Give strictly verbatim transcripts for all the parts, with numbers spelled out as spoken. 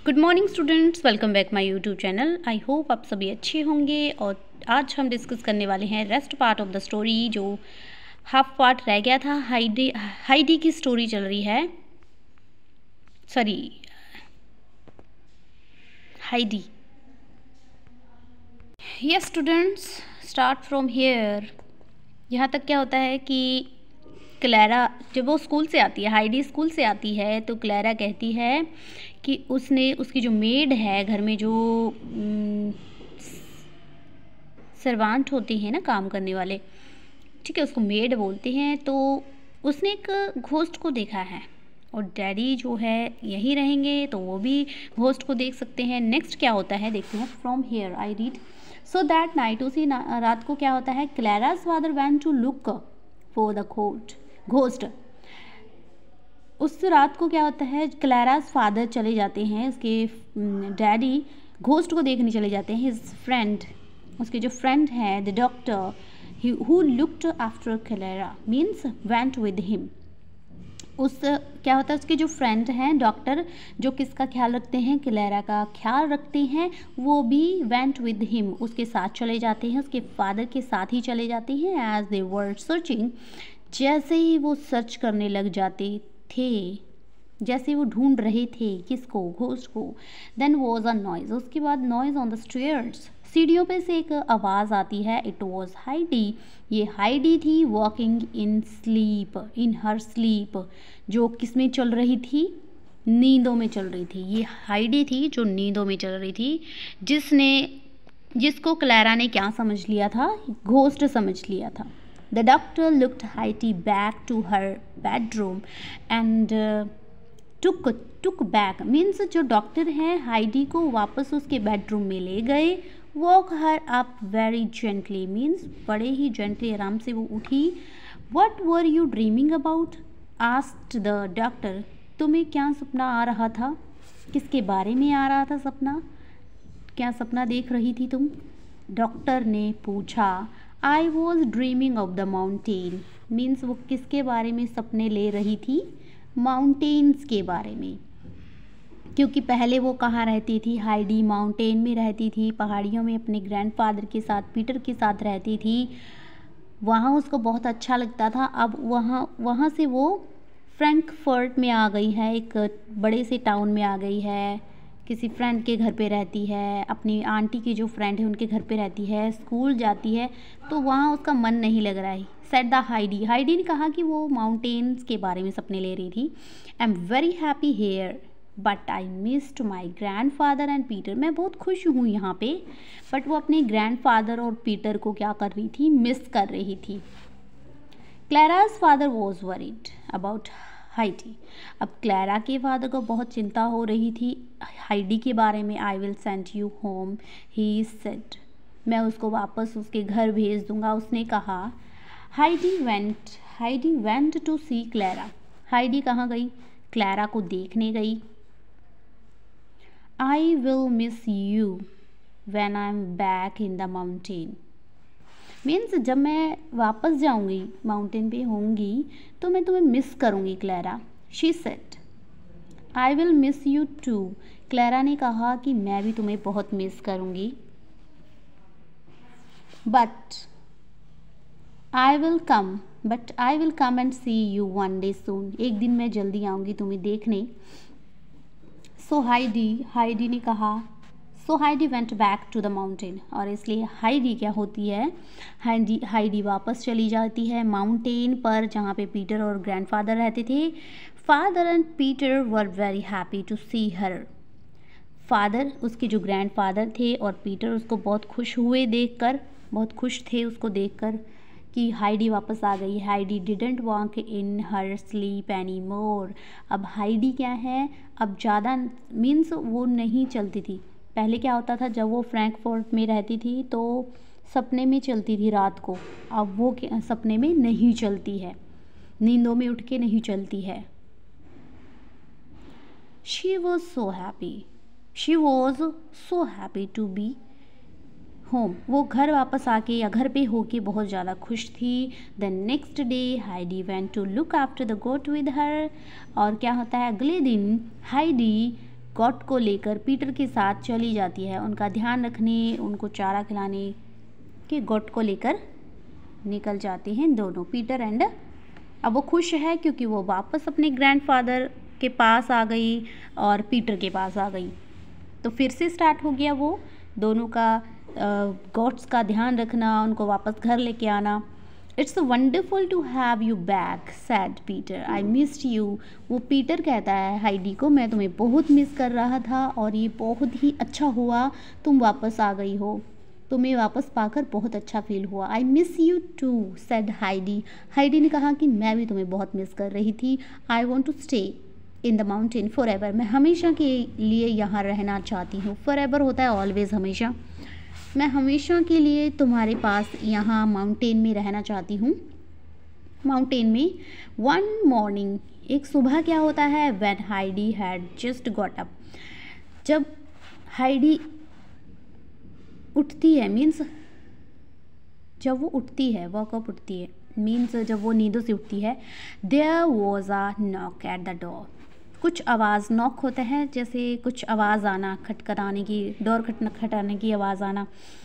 Good morning students, welcome back my YouTube channel. I hope आप सभी अच्छे होंगे। और आज हम डिस्कस करने वाले हैं rest part of the story, जो हाफ पार्ट रह गया था। हाइडी हाइडी की स्टोरी चल रही है, sorry Heidi. Yes students, start from here. यहाँ तक क्या होता है कि क्लैरा जब वो स्कूल से आती है, हाइडी स्कूल से आती है, तो क्लैरा कहती है कि उसने उसकी जो मेड है घर में, जो सर्वांट होते हैं ना, काम करने वाले, ठीक है, उसको मेड बोलते हैं। तो उसने एक घोस्ट को देखा है और डैडी जो है यहीं रहेंगे, तो वो भी घोस्ट को देख सकते हैं। नेक्स्ट क्या होता है देखते हैं। From here I read, so that night, उसी रात को क्या होता है, Clara's father went to look for the ghost ghost उस रात को क्या होता है, क्लैराज फादर चले जाते हैं, उसके डैडी घोस्ट को देखने चले जाते हैं। हिज फ्रेंड, उसके जो फ्रेंड है, the doctor who looked after Clara means went with him. उस क्या होता है, उसके जो फ्रेंड हैं डॉक्टर, जो किसका ख्याल रखते हैं, क्लैरा का ख्याल रखते हैं, वो भी वेंट विद हिम, उसके साथ चले जाते हैं, उसके फादर के साथ ही चले जाते हैं। एज दे वर सर्चिंग, जैसे ही वो सर्च करने लग जाते थे, जैसे वो ढूंढ रहे थे किसको, घोस्ट को, देन वॉज अ नॉइज, उसके बाद नॉइज ऑन द स्टेयर्स, सीढ़ियों पे से एक आवाज़ आती है। इट वॉज हाइडी, ये हाइडी थी, walking in sleep, in her sleep, जो किस में चल रही थी, नींदों में चल रही थी। ये हाइडी थी जो नींदों में चल रही थी, जिसने जिसको क्लैरा ने क्या समझ लिया था, घोस्ट समझ लिया था। The doctor looked Heidi back to her bedroom and uh, took took back means जो डॉक्टर है हाइडी को वापस उसके बेडरूम में ले गए। Woke her up very gently means बड़े ही gently, आराम से वो उठी। What were you dreaming about? asked the doctor. तुम्हें क्या सपना आ रहा था, किसके बारे में आ रहा था सपना, क्या सपना देख रही थी तुम, डॉक्टर ने पूछा। I was dreaming of the mountain means वो किसके बारे में सपने ले रही थी, माउंटेन्स के बारे में, क्योंकि पहले वो कहाँ रहती थी, हाइडी माउंटेन में रहती थी, पहाड़ियों में अपने ग्रैंडफादर के साथ, पीटर के साथ रहती थी। वहाँ उसको बहुत अच्छा लगता था। अब वहाँ वहाँ से वो फ्रैंकफर्ट में आ गई है, एक बड़े से टाउन में आ गई है, किसी फ्रेंड के घर पे रहती है, अपनी आंटी की जो फ्रेंड है उनके घर पे रहती है, स्कूल जाती है, तो वहाँ उसका मन नहीं लग रहा है। सेड द हाइडी, हाइडी ने कहा कि वो माउंटेन्स के बारे में सपने ले रही थी। I am very happy here but I missed my grandfather and Peter, मैं बहुत खुश हूँ यहाँ पे, बट वो अपने ग्रैंड फादर और पीटर को क्या कर रही थी, मिस कर रही थी। Clara's father was worried about Heidi, अब क्लैरा के फादर को बहुत चिंता हो रही थी हाइडी के बारे में। I will send you home he said, मैं उसको वापस उसके घर भेज दूंगा, उसने कहा। Heidi went Heidi went to see Clara, Heidi कहाँ गई, क्लैरा को देखने गई। I will miss you when I am back in the mountain means जब मैं वापस जाऊंगी, माउंटेन पे होंगी, तो मैं तुम्हें मिस करूंगी Clara. She said I will miss you too, Clara ने कहा कि मैं भी तुम्हें बहुत मिस करूंगी। But I will come but I will come and see you one day soon, एक दिन मैं जल्दी आऊंगी तुम्हें देखने। सो हाइडी हाइडी ने कहा, so Heidi went back to the mountain, और इसलिए हाइडी क्या होती है, हाइडी हाइडी वापस चली जाती है माउंटेन पर, जहाँ पे पीटर और ग्रैंडफादर रहते थे। Father and Peter were very happy to see her, father उसके जो ग्रैंडफादर थे और पीटर उसको बहुत खुश हुए देखकर, बहुत खुश थे उसको देखकर कि हाइडी वापस आ गई। Heidi didn't walk in her sleep any more, अब हाइडी क्या है, अब ज़्यादा मीन्स वो नहीं चलती थी। पहले क्या होता था, जब वो फ्रैंकफर्ट में रहती थी तो सपने में चलती थी रात को, अब वो सपने में नहीं चलती है, नींदों में उठ के नहीं चलती है। She was so happy she was so happy to be home, वो घर वापस आके या घर पे होके बहुत ज़्यादा खुश थी। The next day Heidi went to look after the goat with her, और क्या होता है, अगले दिन हाइडी गॉट को लेकर पीटर के साथ चली जाती है, उनका ध्यान रखने, उनको चारा खिलाने के गॉट को लेकर निकल जाते हैं दोनों, पीटर एंड। अब वो खुश है क्योंकि वो वापस अपने ग्रैंडफादर के पास आ गई और पीटर के पास आ गई। तो फिर से स्टार्ट हो गया वो दोनों का गॉड्स का ध्यान रखना, उनको वापस घर लेके आना। It's wonderful to have you back said Peter, I missed you. वो पीटर कहता है हाइडी को, मैं तुम्हें बहुत मिस कर रहा था और ये बहुत ही अच्छा हुआ तुम वापस आ गई हो, तुम्हें वापस पाकर बहुत अच्छा फील हुआ। I miss you too said Heidi. Heidi ने कहा कि मैं भी तुम्हें बहुत मिस कर रही थी। I want to stay in the mountain forever, मैं हमेशा के लिए यहाँ रहना चाहती हूँ। फॉर एवर होता है ऑलवेज, हमेशा। मैं हमेशा के लिए तुम्हारे पास यहाँ माउंटेन में रहना चाहती हूँ। माउंटेन में वन मॉर्निंग, एक सुबह क्या होता है, when Heidi had just got up, जब हाइडी उठती है, मीन्स जब वो उठती है, वह कब उठती है, मीन्स जब वो नींदों से उठती है। There was a knock at the door, कुछ आवाज़, नॉक होता है जैसे कुछ आवाज़ आना, खटखटाने की, डोर खटखटाने की आवाज़ आना,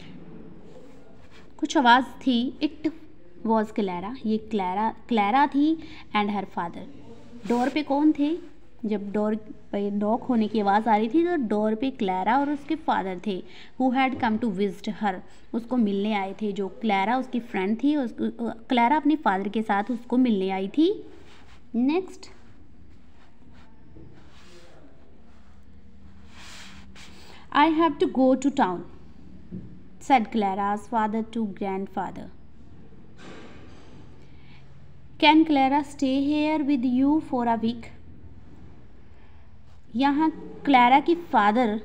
कुछ आवाज़ थी। इट वॉज क्लैरा, ये क्लैरा क्लैरा थी एंड हर फादर। डोर पे कौन थे, जब डोर पे नॉक होने की आवाज़ आ रही थी तो डोर पे क्लैरा और उसके फादर थे, who had come to visit her, उसको मिलने आए थे। जो क्लैरा उसकी फ्रेंड थी, उसको क्लैरा अपने फादर के साथ उसको मिलने आई थी। Next, I have to go to town said Clara's father to grandfather. Can Clara stay here with you for a week? यहाँ क्लैरा के फादर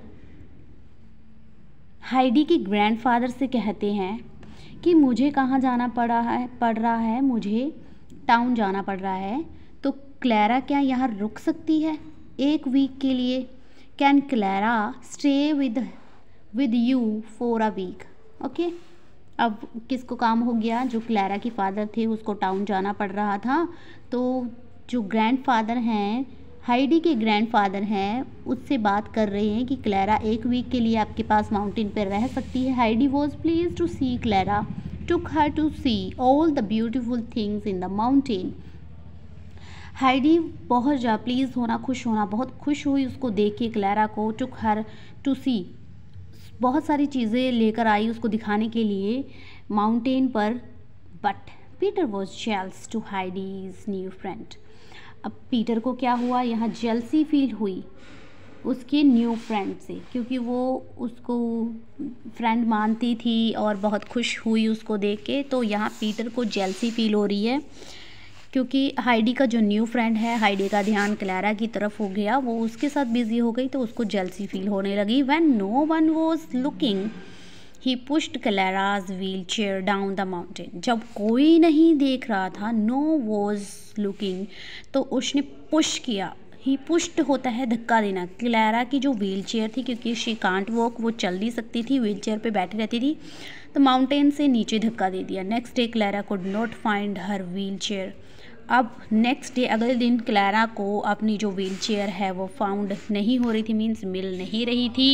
हाइडी के ग्रैंडफादर से कहते हैं कि मुझे कहाँ जाना पड़ा है पड़ रहा है मुझे टाउन जाना पड़ रहा है, तो क्लैरा क्या यहाँ रुक सकती है एक वीक के लिए? Can Clara stay with with you for a week? Okay, अब किसको काम हो गया, जो क्लैरा के फादर थे उसको टाउन जाना पड़ रहा था, तो जो ग्रैंडफादर हैं, हाइडी के ग्रैंडफादर हैं, उससे बात कर रहे हैं कि क्लैरा एक वीक के लिए आपके पास माउंटेन पर रह सकती है। Heidi was pleased to see Clara, took her to see all the beautiful things in the mountain. Heidi बहुत जा प्लीज़ होना, खुश होना, बहुत खुश हुई उसको देख के क्लैरा को। टुक हर टू सी, बहुत सारी चीज़ें लेकर आई उसको दिखाने के लिए माउंटेन पर। But Peter was jealous to Heidi's new friend. अब पीटर को क्या हुआ, यहाँ जेलसी फील हुई उसके न्यू फ्रेंड से, क्योंकि वो उसको फ्रेंड मानती थी और बहुत खुश हुई उसको देख के। तो यहाँ पीटर को जेलसी फील हो रही है क्योंकि हाइडी का जो न्यू फ्रेंड है, हाइडी का ध्यान क्लैरा की तरफ हो गया, वो उसके साथ बिजी हो गई, तो उसको जेलसी फील होने लगी। When no one was looking he pushed Clara's wheelchair down the mountain. जब कोई नहीं देख रहा था, नो वॉज लुकिंग, तो उसने पुश किया। ही पुश्ड होता है धक्का देना, क्लैरा की जो व्हील चेयर थी, क्योंकि शी कांट वॉक, वो चल नहीं सकती थी, व्हील चेयर पर बैठी रहती थी, तो माउंटेन से नीचे धक्का दे दिया। Next day Clara could not find her wheelchair. अब नेक्स्ट डे, अगले दिन क्लैरा को अपनी जो व्हील चेयर है वो फाउंड नहीं हो रही थी, मीन्स मिल नहीं रही थी।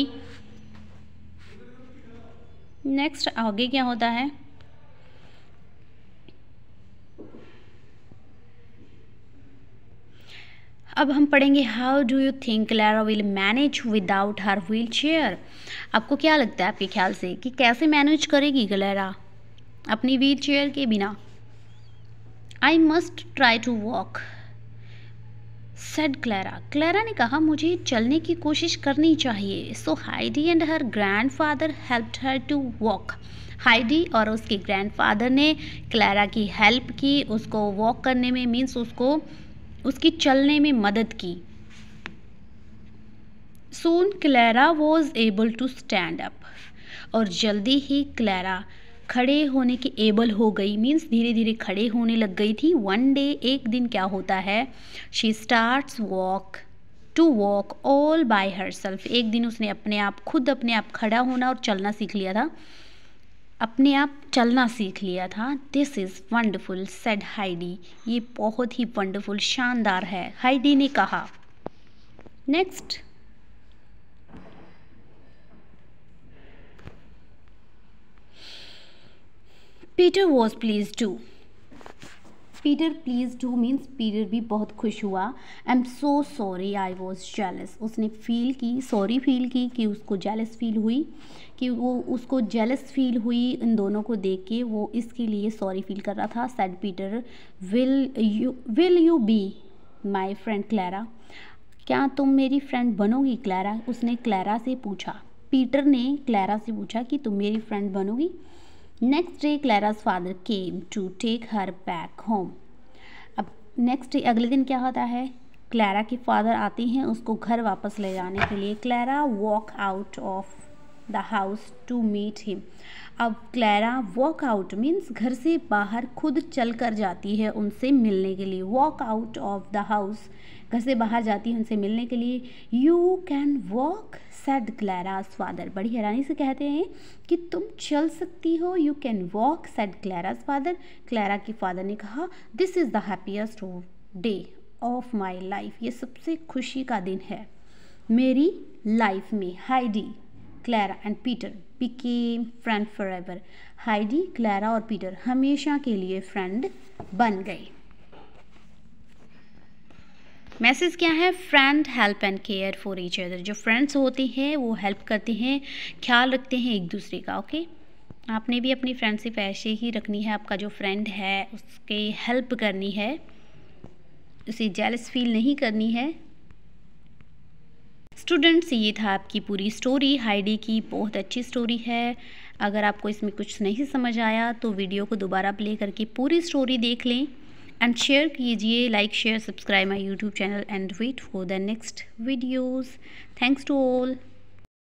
नेक्स्ट आगे क्या होता है, अब हम पढ़ेंगे how do you think Clara will manage without her wheelchair. आपको क्या लगता है आपके ख्याल से कि कैसे मैनेज करेगी क्लैरा अपनी व्हील चेयर के बिना? I must try to walk said Clara. Clara ने कहा मुझे चलने की कोशिश करनी चाहिए। So Heidi and her grandfather helped her to walk. Heidi और उसके ग्रैंडफादर ने क्लैरा की हेल्प की, उसको वॉक करने में, मीन्स उसको उसकी चलने में मदद की। Soon Clara was able to stand up, और जल्दी ही क्लैरा खड़े होने की एबल हो गई, मीन्स धीरे धीरे खड़े होने लग गई थी। वन डे, एक दिन क्या होता है, she starts walk to walk all by herself. एक दिन उसने अपने आप, खुद अपने आप खड़ा होना और चलना सीख लिया था, अपने आप चलना सीख लिया था। This is wonderful said Heidi, ये बहुत ही वंडरफुल, शानदार है, हाइडी ने कहा। Next, Peter was pleased too. Peter pleased too means Peter भी बहुत खुश हुआ। I am so sorry I was jealous. उसने फील की, सॉरी फील की कि उसको जेलस फील हुई, कि वो उसको जेलस फील हुई इन दोनों को देख के, वो इसके लिए सॉरी फील कर रहा था। Said Peter will you will you be my friend Clara. क्या तुम मेरी फ्रेंड बनोगी क्लैरा? उसने क्लैरा से पूछा। पीटर ने क्लैरा से पूछा कि तुम मेरी फ्रेंड बनोगी। Next day Clara's father came to take her back home. अब नेक्स्ट डे अगले दिन क्या होता है, क्लैरा के फादर आते हैं उसको घर वापस ले जाने के लिए। Clara walk out of the house to meet him. अब क्लैरा वॉक आउट मीन्स घर से बाहर खुद चल कर जाती है उनसे मिलने के लिए। Walk out of the house, घर से बाहर जाती है उनसे मिलने के लिए। You can walk said Clara's father. बड़ी हैरानी से कहते हैं कि तुम चल सकती हो। You can walk said Clara's father. Clara के फादर ने कहा this is the happiest day of my life. ये सबसे खुशी का दिन है मेरी लाइफ में। Heidi, Clara and Peter became friend forever. Heidi, Clara और पीटर हमेशा के लिए फ्रेंड बन गए। मैसेज क्या है? Friend help and care for each other. जो फ्रेंड्स होते हैं वो हेल्प करते हैं, ख्याल रखते हैं एक दूसरे का। ओके, आपने भी अपनी फ्रेंडशिप ऐसे ही रखनी है। आपका जो फ्रेंड है उसके हेल्प करनी है, उसे जेलस फील नहीं करनी है। स्टूडेंट्स, ये था आपकी पूरी स्टोरी। हाइडी की बहुत अच्छी स्टोरी है। अगर आपको इसमें कुछ नहीं समझ आया तो वीडियो को दोबारा प्ले करके पूरी स्टोरी देख लें एंड शेयर कीजिए। Like share subscribe my YouTube channel and wait for the next videos. Thanks to all.